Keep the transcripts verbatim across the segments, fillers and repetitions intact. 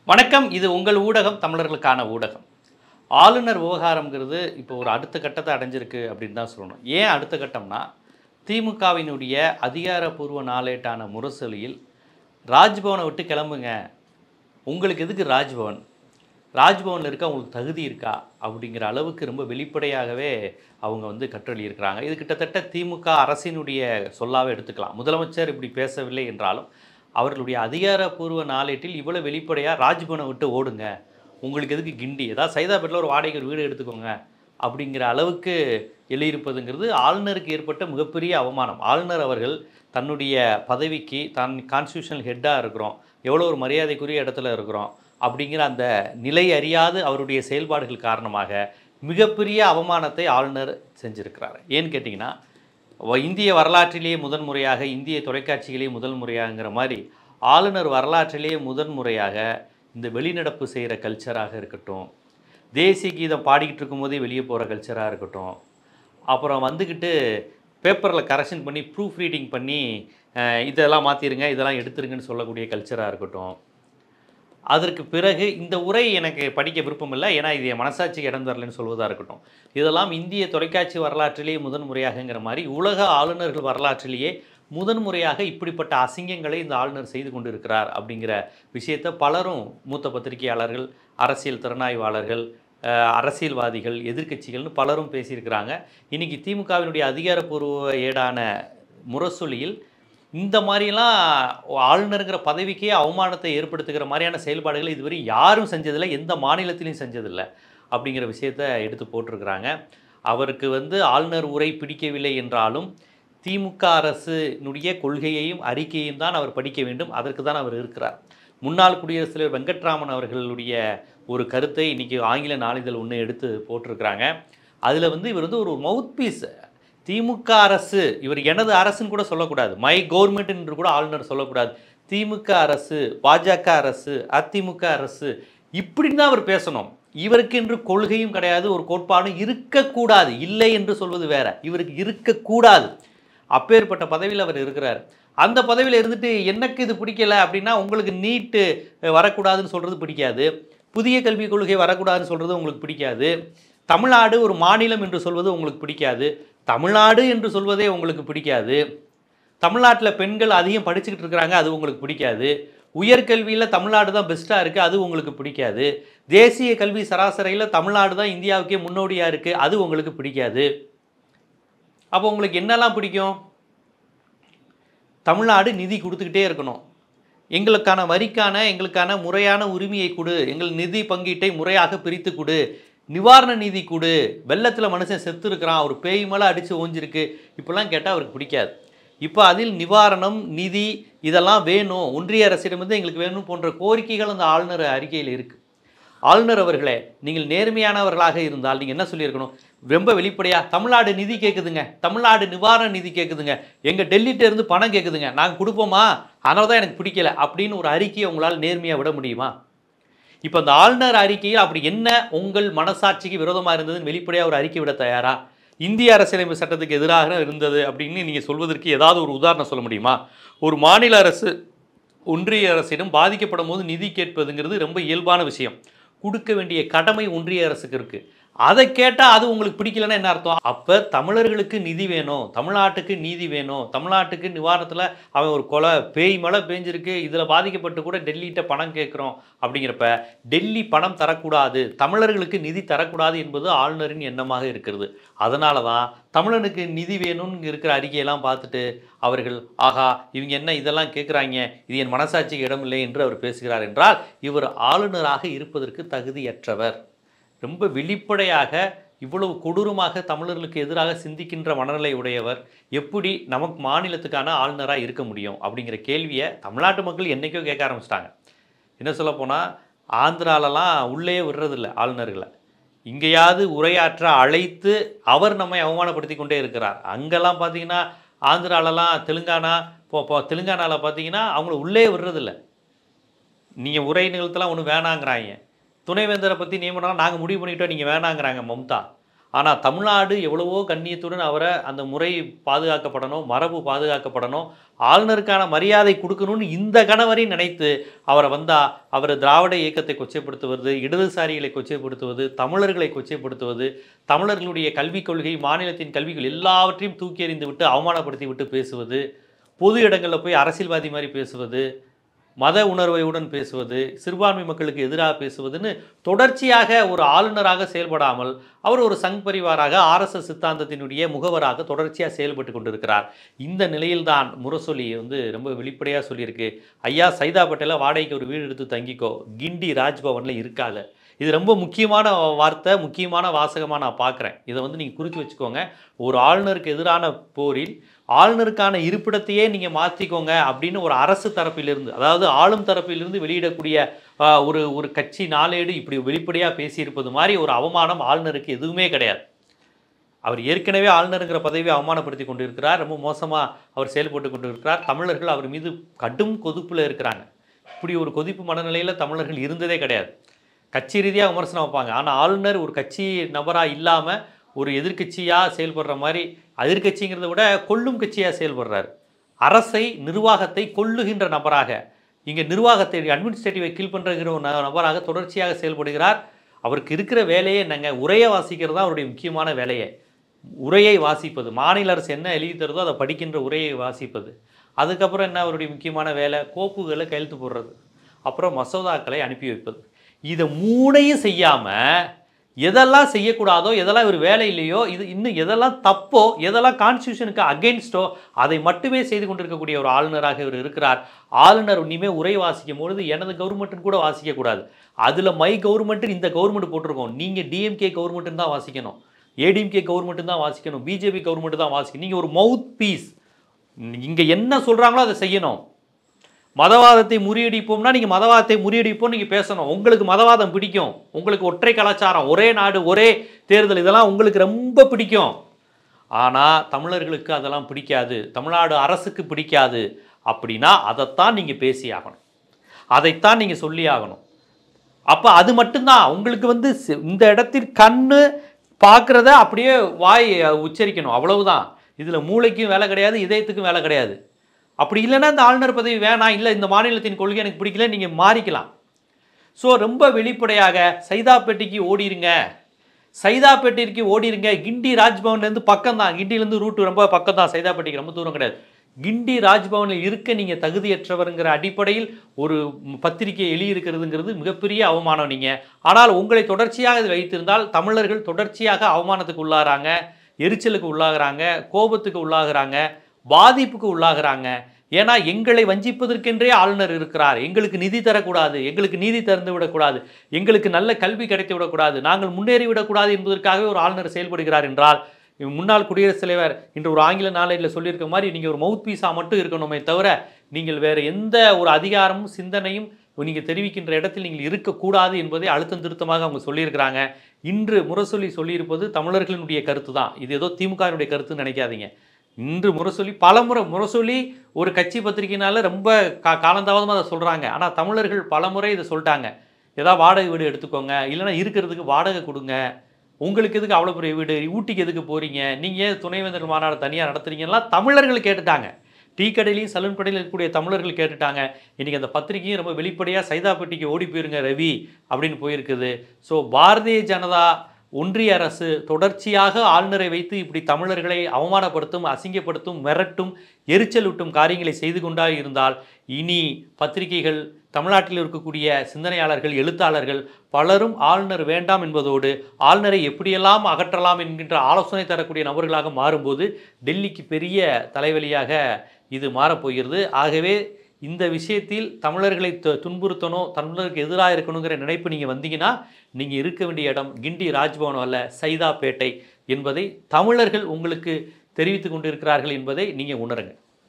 வணக்கம். இது உங்கள் ஊடகம், தமிழர்களுக்கான ஊடகம். ஆளுநர் விவகாரம்ங்கிறது இப்போ ஒரு அடுத்த கட்டத்தை அடைஞ்சிருக்கு அப்படின்னு தான் சொல்லணும். ஏன் அடுத்த கட்டம்னா, திமுகவினுடைய அதிகாரப்பூர்வ நாளேட்டான முரசொலியில் ராஜ்பவனை விட்டு கிளம்புங்க, உங்களுக்கு எதுக்கு ராஜ்பவன், ராஜ்பவனில் இருக்க உங்களுக்கு தகுதி இருக்கா அப்படிங்கிற அளவுக்கு ரொம்ப வெளிப்படையாகவே அவங்க வந்து கற்றளியிருக்கிறாங்க. இது கிட்டத்தட்ட திமுக அரசினுடைய சொல்லாவே எடுத்துக்கலாம். முதலமைச்சர் இப்படி பேசவில்லை என்றாலும் அவர்களுடைய அதிகாரப்பூர்வ நாளேட்டில் இவ்வளோ வெளிப்படையாக ராஜ்பவனை விட்டு ஓடுங்க, உங்களுக்கு எதுக்கு கிண்டி, ஏதாவது சைதாப்பேட்டில் ஒரு வாடகைக்கு ஒரு வீடு எடுத்துக்கோங்க அப்படிங்கிற அளவுக்கு எழுதியிருப்பதுங்கிறது ஆளுநருக்கு ஏற்பட்ட மிகப்பெரிய அவமானம். ஆளுநர் அவர்கள் தன்னுடைய பதவிக்கு தான் கான்ஸ்டியூஷனல் ஹெட்டாக இருக்கிறோம், எவ்வளோ ஒரு மரியாதைக்குரிய இடத்துல இருக்கிறோம் அப்படிங்கிற அந்த நிலை அறியாது அவருடைய செயல்பாடுகள் காரணமாக மிகப்பெரிய அவமானத்தை ஆளுநர் செஞ்சுருக்கிறார். ஏன்னு கேட்டிங்கன்னா, இந்திய வரலாற்றிலேயே முதன் முறையாக, இந்திய தொலைக்காட்சிகளே முதல் முறையாகிற மாதிரி ஆளுநர் வரலாற்றிலேயே முதன் முறையாக இந்த வெளிநடப்பு செய்கிற கல்ச்சராக இருக்கட்டும், தேசிய கீதம் பாடிக்கிட்டு இருக்கும்போதே வெளியே போகிற கல்ச்சராக இருக்கட்டும், அப்புறம் வந்துக்கிட்டு பேப்பரில் கரெக்ஷன் பண்ணி ப்ரூஃப் ரீடிங் பண்ணி இதெல்லாம் மாற்றிடுங்க, இதெல்லாம் எடுத்துருங்கன்னு சொல்லக்கூடிய கல்ச்சராக இருக்கட்டும். அதற்கு பிறகு இந்த உரை எனக்கு படிக்க விருப்பம் இல்லை, ஏன்னா இது என் மனசாட்சிக்கு இடம் தரலன்னு சொல்வதாக இருக்கட்டும். இதெல்லாம் இந்திய தொலைக்காட்சி வரலாற்றிலேயே முதன் முறையாகங்கிற மாதிரி உலக ஆளுநர்கள் வரலாற்றிலேயே முதன் முறையாக இப்படிப்பட்ட அசிங்கங்களை இந்த ஆளுநர் செய்து கொண்டு இருக்கிறார் அப்படிங்கிற விஷயத்தை பலரும், மூத்த பத்திரிகையாளர்கள், அரசியல் திறனாய்வாளர்கள், அரசியல்வாதிகள், எதிர்க்கட்சிகள்னு பலரும் பேசியிருக்கிறாங்க. இன்றைக்கி திமுகவினுடைய அதிகாரப்பூர்வ ஏடான முரசொலியில் இந்த மாதிரிலாம் ஆளுநருங்கிற பதவிக்கே அவமானத்தை ஏற்படுத்துகிற மாதிரியான செயல்பாடுகளை இதுவரை யாரும் செஞ்சதில்லை, எந்த மாநிலத்திலையும் செஞ்சதில்லை அப்படிங்கிற விஷயத்தை எடுத்து போட்டிருக்கிறாங்க. அவருக்கு வந்து ஆளுநர் உரை பிடிக்கவில்லை என்றாலும் திமுக அரசினுடைய கொள்கையையும் அறிக்கையையும் தான் அவர் படிக்க வேண்டும், அதற்கு தான் அவர் இருக்கிறார். முன்னாள் குடியரசுத் தலைவர் வெங்கட்ராமன் அவர்களுடைய ஒரு கருத்தை இன்றைக்கி ஆங்கில நாளிதழ் ஒன்று எடுத்து போட்டிருக்கிறாங்க. அதில் வந்து இவர் வந்து ஒரு மவுத் பீஸ், திமுக அரசு, இவர் எனது அரசுன்னு கூட சொல்லக்கூடாது, மை கவர்மெண்ட் என்று கூட ஆளுநர் சொல்லக்கூடாது, திமுக அரசு, பாஜக அரசு, அதிமுக அரசு இப்படின்னு தான் அவர் பேசணும். இவருக்கு என்று கொள்கையும் கிடையாது, ஒரு கோட்பாடும் இருக்கக்கூடாது. இல்லை என்று சொல்வது வேற, இவருக்கு இருக்கக்கூடாது. அப்பேற்பட்ட பதவியில் அவர் இருக்கிறார். அந்த பதவியில் இருந்துட்டு எனக்கு இது பிடிக்கலை அப்படின்னா, உங்களுக்கு நீட்டு வரக்கூடாதுன்னு சொல்கிறது பிடிக்காது, புதிய கல்விக் கொள்கை வரக்கூடாதுன்னு சொல்கிறது உங்களுக்கு பிடிக்காது, தமிழ்நாடு ஒரு மாநிலம் என்று சொல்வது உங்களுக்கு பிடிக்காது, தமிழ்நாடு என்று சொல்வதே உங்களுக்கு பிடிக்காது, தமிழ்நாட்டில் பெண்கள் அதிகம் படிச்சுக்கிட்டு இருக்கிறாங்க அது உங்களுக்கு பிடிக்காது, உயர்கல்வியில் தமிழ்நாடு தான் பெஸ்ட்டாக இருக்குது அது உங்களுக்கு பிடிக்காது, தேசிய கல்வி சராசரியில் தமிழ்நாடு தான் இந்தியாவுக்கே முன்னோடியாக இருக்குது அது உங்களுக்கு பிடிக்காது. அப்போ உங்களுக்கு என்னெல்லாம் பிடிக்கும்? தமிழ்நாடு நிதி கொடுத்துக்கிட்டே இருக்கணும், எங்களுக்கான வரிக்கான எங்களுக்கான முறையான உரிமையை கொடு, எங்கள் நிதி பங்கீட்டை முறையாக பிரித்து கொடு, நிவாரண நிதி கொடு, வெள்ளத்தில் மனுஷன் செத்து இருக்கிறான், ஒரு பேய் மேலே அடித்து ஓஞ்சிருக்கு, இப்படிலாம் கேட்டால் அவருக்கு பிடிக்காது. இப்போ அதில் நிவாரணம், நிதி இதெல்லாம் வேணும், ஒன்றிய அரசிடமிருந்து எங்களுக்கு வேணும் போன்ற கோரிக்கைகள் அந்த ஆளுநர் அறிக்கையில் இருக்குது. ஆளுநர் அவர்களே, நீங்கள் நேர்மையானவர்களாக இருந்தால் நீங்கள் என்ன சொல்லியிருக்கணும்? ரொம்ப வெளிப்படையாக தமிழ்நாடு நிதி கேட்குதுங்க, தமிழ்நாடு நிவாரண நிதி கேட்குதுங்க, எங்கள் டெல்லிகிட்ட இருந்து பணம் கேட்குதுங்க, நாங்கள் கொடுப்போமா, அதனால தான் எனக்கு பிடிக்கல அப்படின்னு ஒரு அறிக்கையை உங்களால் நேர்மையாக விட முடியுமா? இப்போ அந்த ஆளுநர் அறிக்கையில் அப்படி என்ன உங்கள் மனசாட்சிக்கு விரோதமாக இருந்ததுன்னு வெளிப்படையாக ஒரு அறிக்கை விட தயாரா? இந்திய அரசியலமைப்பு சட்டத்துக்கு எதிராக இருந்தது அப்படின்னு நீங்கள் சொல்வதற்கு ஏதாவது ஒரு உதாரணம் சொல்ல முடியுமா? ஒரு மாநில அரசு ஒன்றிய அரசிடம் பாதிக்கப்படும் போது நிதி கேட்பதுங்கிறது ரொம்ப இயல்பான விஷயம், கொடுக்க வேண்டிய கடமை ஒன்றிய அரசுக்கு இருக்குது. அதை கேட்டால் அது உங்களுக்கு பிடிக்கலன்னா என்ன அர்த்தம்? அப்போ தமிழர்களுக்கு நிதி வேணும், தமிழ்நாட்டுக்கு நீதி வேணும், தமிழ்நாட்டுக்கு நிவாரணத்தில் அவன் ஒரு கொலை பேய் மழை பேஞ்சிருக்கு, இதில் பாதிக்கப்பட்டு கூட டெல்லிகிட்ட பணம் கேட்குறோம் அப்படிங்கிறப்ப டெல்லி பணம் தரக்கூடாது, தமிழர்களுக்கு நிதி தரக்கூடாது என்பது ஆளுநரின் எண்ணமாக இருக்கிறது. அதனால தான் தமிழனுக்கு நிதி வேணும்னு இருக்கிற அறிக்கையெல்லாம் பார்த்துட்டு அவர்கள் ஆகா இவங்க என்ன இதெல்லாம் கேட்குறாங்க, இது என் மனசாட்சிக்கு இடமில்லை என்று அவர் பேசுகிறார் என்றால் இவர் ஆளுநராக இருப்பதற்கு தகுதியற்றவர். ரொம்ப வெளிப்படையாக இவ்வளவு கொடூரமாக தமிழர்களுக்கு எதிராக சிந்திக்கின்ற மனநிலை உடையவர் எப்படி நமக்கு மாநிலத்துக்கான ஆளுநராக இருக்க முடியும் அப்படிங்கிற கேள்வியை தமிழ்நாட்டு மக்கள் என்றைக்கோ கேட்க ஆரம்பிச்சிட்டாங்க. என்ன சொல்ல போனால், ஆந்திராலலாம் உள்ளே விடுறதில்லை ஆளுநர்களை, இங்கேயாவது உரையாற்ற அழைத்து அவர் நம்மை அவமானப்படுத்தி கொண்டே இருக்கிறார். அங்கெல்லாம் பார்த்தீங்கன்னா ஆந்திராலலாம், தெலுங்கானா இப்போ தெலுங்கானாவில் பார்த்தீங்கன்னா அவங்கள உள்ளே விடுறதில்லை, நீங்கள் உரை நிகழ்த்தலாம் ஒன்றும் வேணாங்கிறாங்க, துணைவேந்தரை பற்றி நியமனம் நாங்கள் முடிவு பண்ணிட்டோம் நீங்கள் வேணாங்கிறாங்க மம்தா. ஆனால் தமிழ்நாடு எவ்வளவோ கண்ணியத்துடன் அவரை அந்த முறை பாதுகாக்கப்படணும், மரபு பாதுகாக்கப்படணும், ஆளுநருக்கான மரியாதை கொடுக்கணும்னு இந்த கணவரை நினைத்து அவரை வந்தால் அவர் திராவிட இயக்கத்தை கொச்சைப்படுத்துவது, இடதுசாரிகளை கொச்சைப்படுத்துவது, தமிழர்களை கொச்சைப்படுத்துவது, தமிழர்களுடைய கல்விக் கொள்கை, மாநிலத்தின் கல்விகள் எல்லாவற்றையும் தூக்கி எறிந்து விட்டு அவமானப்படுத்தி விட்டு பேசுவது, பொது இடங்களில் போய் அரசியல்வாதி மாதிரி பேசுவது, மத உணர்வையுடன் பேசுவது, சிறுபான்மை மக்களுக்கு எதிராக பேசுவதுன்னு தொடர்ச்சியாக ஒரு ஆளுநராக செயல்படாமல் அவர் ஒரு சங் பரிவாராக ஆர்எஸ்எஸ் சித்தாந்தத்தினுடைய முகவராக தொடர்ச்சியாக செயல்பட்டு கொண்டிருக்கிறார். இந்த நிலையில்தான் முரசொலி வந்து ரொம்ப வெளிப்படையாக சொல்லியிருக்கு, ஐயா சைதாப்பேட்டையில் வாடகைக்கு ஒரு வீடு எடுத்து தங்கிக்கோ, கிண்டி ராஜ்பவனில் இருக்காத. இது ரொம்ப முக்கியமான வார்த்தை, முக்கியமான வாசகமாக நான் பார்க்குறேன். இதை வந்து நீங்கள் குறித்து வச்சுக்கோங்க. ஒரு ஆளுநருக்கு எதிரான போரில் ஆளுநருக்கான இருப்பிடத்தையே நீங்கள் மாற்றிக்கோங்க அப்படின்னு ஒரு அரசு தரப்பிலிருந்து, அதாவது ஆளும் தரப்பிலிருந்து வெளியிடக்கூடிய ஒரு ஒரு கட்சி நாளேடு இப்படி வெளிப்படையாக பேசியிருப்பது மாதிரி ஒரு அவமானம் ஆளுநருக்கு எதுவுமே கிடையாது. அவர் ஏற்கனவே ஆளுநருங்கிற பதவியை அவமானப்படுத்தி கொண்டு இருக்கிறார், ரொம்ப மோசமாக அவர் செயல்பட்டு கொண்டு இருக்கிறார். தமிழர்கள் அவர் மீது கடும் கொதிப்பில் இருக்கிறாங்க. இப்படி ஒரு கொதிப்பு மனநிலையில் தமிழர்கள் இருந்ததே கிடையாது. கட்சி ரீதியாக விமர்சனம் வைப்பாங்க, ஆனால் ஆளுநர் ஒரு கட்சி நபராக இல்லாமல் ஒரு எதிர்கட்சியாக செயல்படுற மாதிரி, எதிர்கட்சிங்கிறத விட கொல்லும் கட்சியாக செயல்படுறார். அரசை நிர்வாகத்தை கொல்லுகின்ற நபராக, இங்கே நிர்வாகத்தை அட்மினிஸ்ட்ரேட்டிவை கீழ் பண்ணுற ஒரு நபராக தொடர்ச்சியாக செயல்படுகிறார். அவருக்கு இருக்கிற வேலையே என்னங்க, உரையை வாசிக்கிறது தான் அவருடைய முக்கியமான வேலையை. உரையை வாசிப்பது, மாநில அரசு என்ன எழுதி தருதோ அதை படிக்கின்ற உரையை வாசிப்பது. அதுக்கப்புறம் என்ன அவருடைய முக்கியமான வேலை, கோப்புகளை கையெழுத்து போடுறது, அப்புறம் மசோதாக்களை அனுப்பி வைப்பது. இதை மூணையும் செய்யாமல் எதெல்லாம் செய்யக்கூடாதோ, எதெல்லாம் இவர் வேலை இல்லையோ, இது இன்னும் எதெல்லாம் தப்போ, எதெல்லாம் கான்ஸ்டியூஷனுக்கு அகெயின்ஸ்டோ அதை மட்டுமே செய்து கொண்டிருக்கக்கூடிய ஒரு ஆளுநராக இவர் இருக்கிறார். ஆளுநர் இனிமேல் உரை வாசிக்கும் பொழுது எனது கவர்மெண்ட்டுன்னு கூட வாசிக்கக்கூடாது. அதில் மை கவர்மெண்ட்டு இந்த கவர்மெண்ட் போட்டிருக்கோம், நீங்கள் டிஎம்கே கவர்மெண்ட்டுன்னு தான் வாசிக்கணும், ஏடிஎம்கே கவர்மெண்ட்டு தான் வாசிக்கணும், பிஜேபி கவர்மெண்ட்டு தான் வாசிக்கணும். நீங்கள் ஒரு மவுத் பீஸ், இங்கே என்ன சொல்கிறாங்களோ அதை செய்யணும். மதவாதத்தை முறியடிப்போம்னா நீங்கள் மதவாதத்தை முறியடிப்போம் நீங்கள் பேசணும். உங்களுக்கு மதவாதம் பிடிக்கும், உங்களுக்கு ஒற்றை கலாச்சாரம், ஒரே நாடு, ஒரே தேர்தல், இதெல்லாம் உங்களுக்கு ரொம்ப பிடிக்கும். ஆனால் தமிழர்களுக்கு அதெல்லாம் பிடிக்காது, தமிழ்நாடு அரசுக்கு பிடிக்காது. அப்படின்னா அதைத்தான் நீங்கள் பேசி ஆகணும், அதைத்தான் நீங்கள் சொல்லி ஆகணும். அப்போ அது மட்டும்தான் உங்களுக்கு வந்து இந்த இடத்தில் கண்ணு பார்க்குறத அப்படியே வாய் உச்சரிக்கணும், அவ்வளவுதான். இதில் மூளைக்கும் வேலை கிடையாது, இதயத்துக்கும் வேலை கிடையாது. அப்படி இல்லைன்னா இந்த ஆளுநர் பதவி வேணாம், இல்லை இந்த மாநிலத்தின் கொள்கை எனக்கு பிடிக்கல, நீங்கள் மாறிக்கலாம். ஸோ ரொம்ப வெளிப்படையாக சைதாப்பேட்டைக்கு ஓடிருங்க, சைதாப்பேட்டைக்கு ஓடிருங்க. கிண்டி ராஜ்பவன்லேருந்து பக்கம் தான், கிண்டிலேருந்து ரூட்டு ரொம்ப பக்கம் தான், சைதாப்பேட்டைக்கு ரொம்ப தூரம் கிடையாது. கிண்டி ராஜ்பவனில் இருக்க நீங்கள் தகுதியற்றவருங்கிற அடிப்படையில் ஒரு பத்திரிகை எழுதியிருக்கிறதுங்கிறது மிகப்பெரிய அவமானம். நீங்கள் ஆனால் உங்களை தொடர்ச்சியாக இது வைத்திருந்தால் தமிழர்கள் தொடர்ச்சியாக அவமானத்துக்கு உள்ளாகிறாங்க, எரிச்சலுக்கு உள்ளாகிறாங்க, கோபத்துக்கு உள்ளாகிறாங்க, பாதிப்புக்கு உள்ளாகிறாங்க. ஏன்னா எங்களை வஞ்சிப்பதற்கென்றே ஆளுநர் இருக்கிறார். எங்களுக்கு நிதி தரக்கூடாது, எங்களுக்கு நீதி திறந்து விடக்கூடாது, எங்களுக்கு நல்ல கல்வி கிடைத்து விடக்கூடாது, நாங்கள் முன்னேறி விடக்கூடாது என்பதற்காகவே ஒரு ஆளுநர் செயல்படுகிறார் என்றால், முன்னாள் குடியரசுத் தலைவர் இன்று ஒரு ஆங்கில நாளேட்டில் சொல்லியிருக்க மாதிரி நீங்கள் ஒரு மவுத் பீஸாக மட்டும் இருக்கணுமே தவிர நீங்கள் வேறு எந்த ஒரு அதிகாரமும் சிந்தனையும் நீங்கள் தெரிவிக்கின்ற இடத்தில் நீங்கள் இருக்கக்கூடாது என்பதை அழுத்தம் திருத்தமாக அவங்க சொல்லியிருக்கிறாங்க. இன்று முரசொலி சொல்லியிருப்பது தமிழர்களினுடைய கருத்து தான், இது ஏதோ திமுகவினுடைய கருத்துன்னு நினைக்காதீங்க. இன்று முரசொலி பலமுறை, முரசொலி ஒரு கட்சி பத்திரிகைனால ரொம்ப கா காலந்தாவதமாக அதை சொல்கிறாங்க. ஆனால் தமிழர்கள் பலமுறை இதை சொல்லிட்டாங்க, ஏதாவது வாடகை வீடு எடுத்துக்கோங்க, இல்லைனா இருக்கிறதுக்கு வாடகை கொடுங்க, உங்களுக்கு எதுக்கு அவ்வளோ பெரிய வீடு, ஊட்டிக்கு எதுக்கு போகிறீங்க, நீங்கள் துணைவேந்தர் மாநாடு தனியாக நடத்துறீங்கலாம் தமிழர்கள் கேட்டுட்டாங்க. டீ கடையிலையும் சலூன் கடையில் இருக்கக்கூடிய தமிழர்கள் கேட்டுட்டாங்க. இன்றைக்கி அந்த பத்திரிகையும் ரொம்ப வெளிப்படையாக சைதாப்பேட்டைக்கு ஓடி போயிருங்க ரவி அப்படின்னு போயிருக்குது. ஸோ பாரதிய ஜனதா ஒன்றிய அரசு தொடர்ச்சியாக ஆளுநரை வைத்து இப்படி தமிழர்களை அவமானப்படுத்தும், அசிங்கப்படுத்தும், மிரட்டும், எரிச்சலூட்டும் காரியங்களை செய்து கொண்டா இருந்தால் இனி பத்திரிகைகள், தமிழ்நாட்டில் இருக்கக்கூடிய சிந்தனையாளர்கள், எழுத்தாளர்கள் பலரும் ஆளுநர் வேண்டாம் என்பதோடு ஆளுநரை எப்படியெல்லாம் அகற்றலாம் என்கின்ற ஆலோசனை தரக்கூடிய நபர்களாக மாறும்போது டெல்லிக்கு பெரிய தலைவலியாக இது மாறப்போகிறது. ஆகவே இந்த விஷயத்தில் தமிழர்களை துன்புறுத்தணும், தமிழருக்கு எதிராக இருக்கணுங்கிற நினைப்பு நீங்கள் வந்தீங்கன்னா நீங்கள் இருக்க வேண்டிய இடம் கிண்டி ராஜ்பவன் அல்ல, சைதாப்பேட்டை என்பதை தமிழர்கள் உங்களுக்கு தெரிவித்து கொண்டிருக்கிறார்கள் என்பதை நீங்கள் உணருங்க.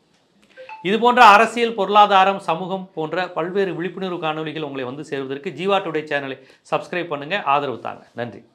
இது போன்ற அரசியல், பொருளாதாரம், சமூகம் போன்ற பல்வேறு விழிப்புணர்வு காணொலிகள் உங்களை வந்து சேருவதற்கு ஜீவா டுடே சேனலை சப்ஸ்கிரைப் பண்ணுங்கள், ஆதரவு தாங்க. நன்றி.